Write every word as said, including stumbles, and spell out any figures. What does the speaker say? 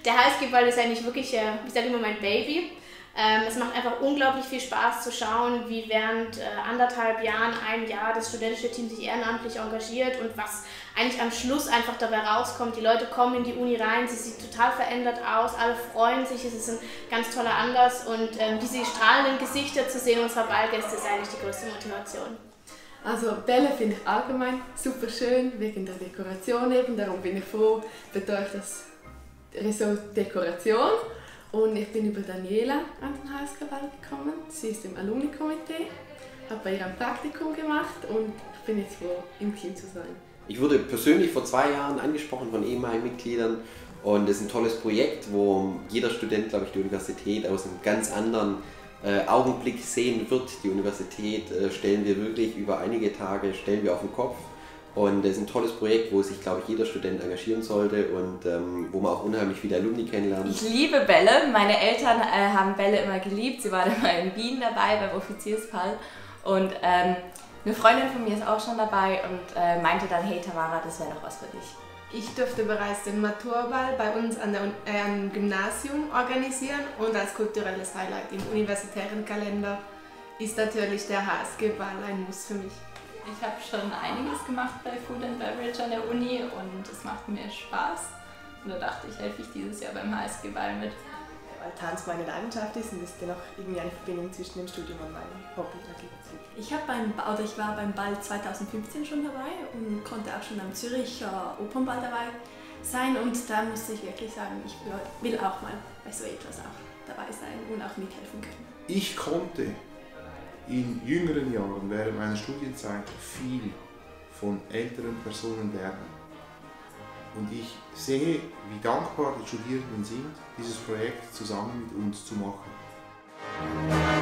Der Halsketball ist eigentlich wirklich, äh, ich sage immer, mein Baby. Ähm, es macht einfach unglaublich viel Spaß zu schauen, wie während äh, anderthalb Jahren, ein Jahr das studentische Team sich ehrenamtlich engagiert und was eigentlich am Schluss einfach dabei rauskommt. Die Leute kommen in die Uni rein, sie sieht total verändert aus, alle freuen sich, es ist ein ganz toller Anlass und ähm, diese strahlenden Gesichter zu sehen unserer Ballgäste ist eigentlich die größte Motivation. Also Bälle finde ich allgemein super schön, wegen der Dekoration eben, darum bin ich froh, betreue ich das Ressort Dekoration. Und ich bin über Daniela an den Halsketball gekommen. Sie ist im Alumni-Komitee, habe bei ihr ein Praktikum gemacht und ich bin jetzt froh, im Team zu sein. Ich wurde persönlich vor zwei Jahren angesprochen von ehemaligen Mitgliedern und es ist ein tolles Projekt, wo jeder Student, glaube ich, die Universität aus einem ganz anderen äh, Augenblick sehen wird. Die Universität äh, stellen wir wirklich über einige Tage stellen wir auf den Kopf. Und es ist ein tolles Projekt, wo sich, glaube ich, jeder Student engagieren sollte und ähm, wo man auch unheimlich viele Alumni kennenlernt. Ich liebe Bälle. Meine Eltern äh, haben Bälle immer geliebt. Sie waren immer in Wien dabei beim Offiziersball. Und ähm, eine Freundin von mir ist auch schon dabei und äh, meinte dann, hey Tamara, das wäre doch was für dich. Ich durfte bereits den Maturball bei uns an der, äh, am Gymnasium organisieren und als kulturelles Highlight im universitären Kalender ist natürlich der Halsketball ein Muss für mich. Ich habe schon einiges gemacht bei Food and Beverage an der Uni und es macht mir Spaß. Und da dachte ich, helfe ich dieses Jahr beim Halsketball mit. Weil Tanz meine Leidenschaft ist und es dennoch irgendwie eine Verbindung zwischen dem Studium und meinem Hobby gibt. Ich, hab beim, oder ich war beim Ball zweitausendfünfzehn schon dabei und konnte auch schon am Züricher Opernball dabei sein und da musste ich wirklich sagen, ich will auch mal bei so etwas auch dabei sein und auch mithelfen können. Ich konnte in jüngeren Jahren während meiner Studienzeit viel von älteren Personen lernen. Und ich sehe, wie dankbar die Studierenden sind, dieses Projekt zusammen mit uns zu machen.